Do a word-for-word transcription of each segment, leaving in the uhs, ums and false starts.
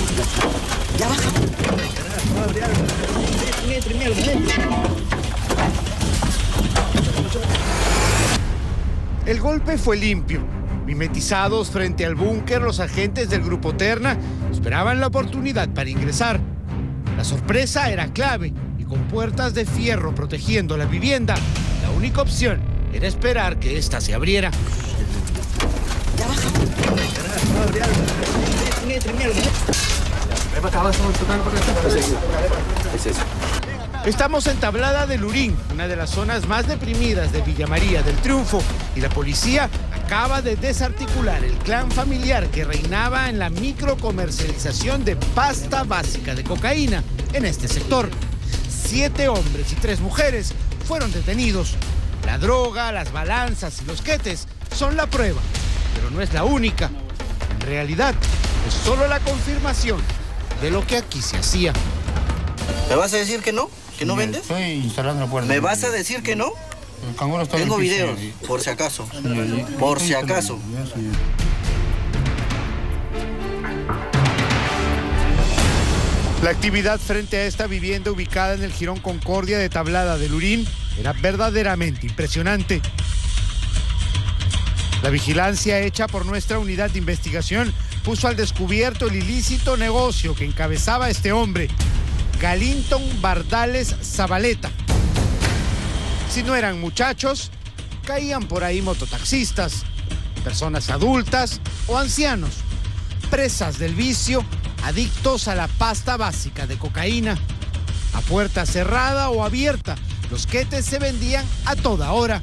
Ya baja. El golpe fue limpio. Mimetizados frente al búnker, los agentes del Grupo Terna esperaban la oportunidad para ingresar. La sorpresa era clave y con puertas de fierro protegiendo la vivienda, la única opción era esperar que ésta se abriera. Ya baja. Estamos en Tablada de Lurín, una de las zonas más deprimidas de Villa María del Triunfo, y la policía acaba de desarticular el clan familiar que reinaba en la microcomercialización de pasta básica de cocaína en este sector. Siete hombres y tres mujeres fueron detenidos. La droga, las balanzas y los quetes son la prueba, pero no es la única. En realidad, es solo la confirmación de lo que aquí se hacía. ¿Me vas a decir que no? ¿Que no vendes? Estoy instalando la puerta. ¿Me vas a decir que no? El canguro está Tengo en el piso, videos, sí. por si acaso. Sí, Por sí, si sí, acaso. ya, señor. La actividad frente a esta vivienda ubicada en el Jirón Concordia de Tablada de Lurín era verdaderamente impresionante. La vigilancia hecha por nuestra unidad de investigación puso al descubierto el ilícito negocio que encabezaba este hombre, Galinton Bardales Zabaleta. Si no eran muchachos, caían por ahí mototaxistas, personas adultas o ancianos, presas del vicio, adictos a la pasta básica de cocaína. A puerta cerrada o abierta, los quetes se vendían a toda hora.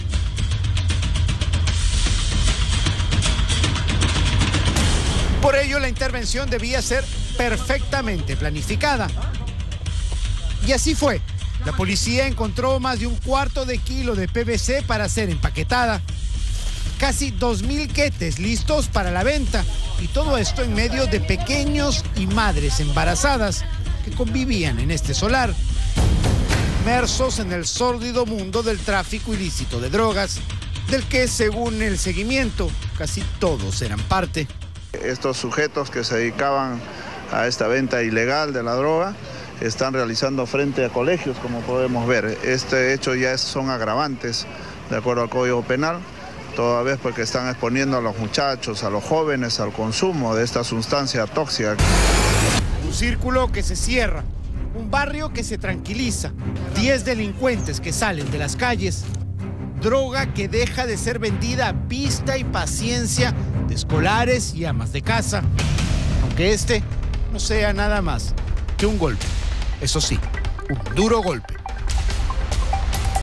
Por ello, la intervención debía ser perfectamente planificada. Y así fue. La policía encontró más de un cuarto de kilo de P V C para ser empaquetada. Casi dos mil quetes listos para la venta. Y todo esto en medio de pequeños y madres embarazadas que convivían en este solar, inmersos en el sórdido mundo del tráfico ilícito de drogas, del que, según el seguimiento, casi todos eran parte. Estos sujetos que se dedicaban a esta venta ilegal de la droga están realizando frente a colegios, como podemos ver. Este hecho ya es, son agravantes de acuerdo al Código Penal, toda vez porque están exponiendo a los muchachos, a los jóvenes al consumo de esta sustancia tóxica. Un círculo que se cierra, un barrio que se tranquiliza, diez delincuentes que salen de las calles, droga que deja de ser vendida a vista y paciencia de escolares y amas de casa, aunque este no sea nada más que un golpe. Eso sí, un duro golpe.